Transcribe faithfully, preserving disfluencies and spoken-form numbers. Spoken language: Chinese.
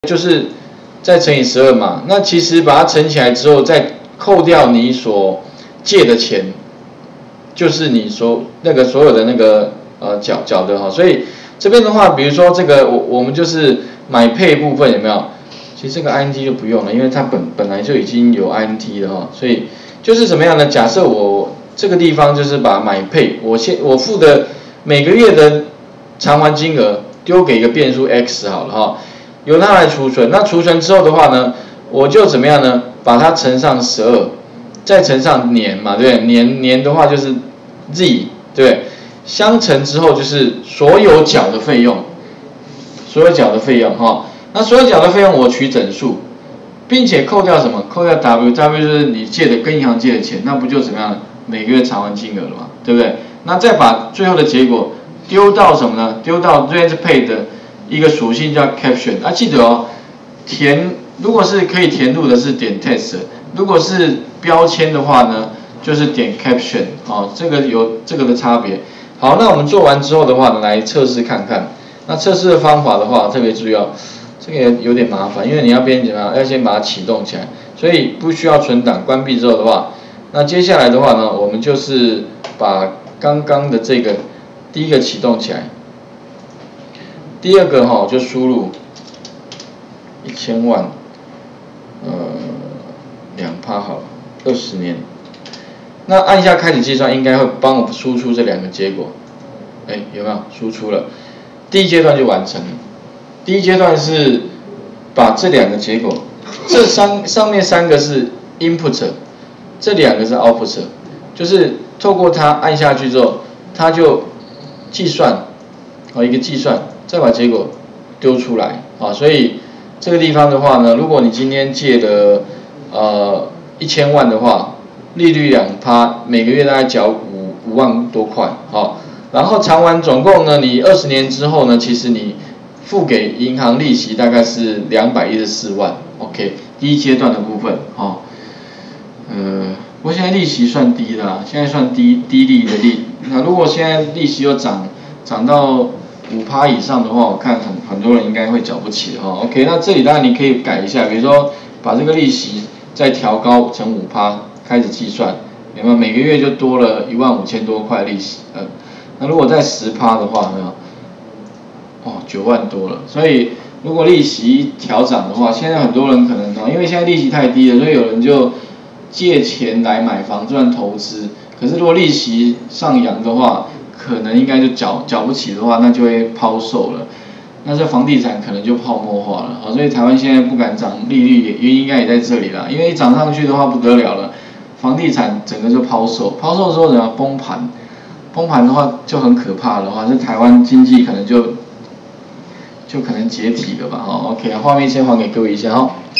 就是再乘以十二嘛。那其实把它乘起来之后，再扣掉你所借的钱，就是你所那个所有的那个呃缴缴的哈。所以这边的话，比如说这个我我们就是买配部分有没有？其实这个 I N T 就不用了，因为它本本来就已经有 I N T 了哈。所以就是怎么样呢？假设我这个地方就是把买配，我先我付的每个月的偿还金额丢给一个变数 x 好了哈，由它来储存。那储存之后的话呢，我就怎么样呢？把它乘上十二，再乘上年嘛，对不对？年年的话就是 z， 对不对？相乘之后就是所有缴的费用，所有缴的费用哈。那所有缴的费用我取整数，并且扣掉什么？扣掉 w，w 就是你借的跟银行借的钱，那不就怎么样？每个月偿还金额了嘛，对不对？那再把最后的结果丢到什么呢？丢到 range pay 的一个属性叫 caption。啊，记得哦，填如果是可以填入的是点 text， 如果是标签的话呢，就是点 caption。哦，这个有这个的差别。好，那我们做完之后的话呢，来测试看看。那测试的方法的话，特别注意哦，这个有点麻烦，因为你要编辑嘛，要先把它启动起来，所以不需要存档。关闭之后的话，那接下来的话呢，我们就是把刚刚的这个第一个启动起来，第二个哈、哦、就输入一千万，呃，两趴好了，二十年。那按一下开始计算，应该会帮我输出这两个结果。哎，有没有输出了？第一阶段就完成了。第一阶段是把这两个结果，这三上面三个是 input， 这两个是 output， 就是透过它按下去之后，它就计算，啊一个计算，再把结果丢出来啊。所以这个地方的话呢，如果你今天借了呃一千万的话，利率两趴，每个月大概缴五五万多块，好，然后偿还总共呢，你二十年之后呢，其实你付给银行利息大概是两百一十四万 ，OK， 第一阶段的部分，哈，呃，不过现在利息算低的啦，现在算低低利的利，那如果现在利息又涨涨到五趴以上的话，我看很很多人应该会缴不起哈 ，OK， 那这里当然你可以改一下，比如说把这个利息再调高成五趴。开始计算，有没有每个月就多了一万五千多块利息？呃，那如果在十趴的话，有没有？哦，九万多了。所以如果利息调涨的话，现在很多人可能因为现在利息太低了，所以有人就借钱来买房赚投资。可是如果利息上扬的话，可能应该就缴缴不起的话，那就会抛售了。那这房地产可能就泡沫化了。好，所以台湾现在不敢涨利率，原因应该也在这里啦。因为一涨上去的话不得了了。房地产整个就抛售，抛售之后怎样崩盘？崩盘的话就很可怕的话，这台湾经济可能就就可能解体了吧？哈 ，OK， 画面先还给各位一下哈。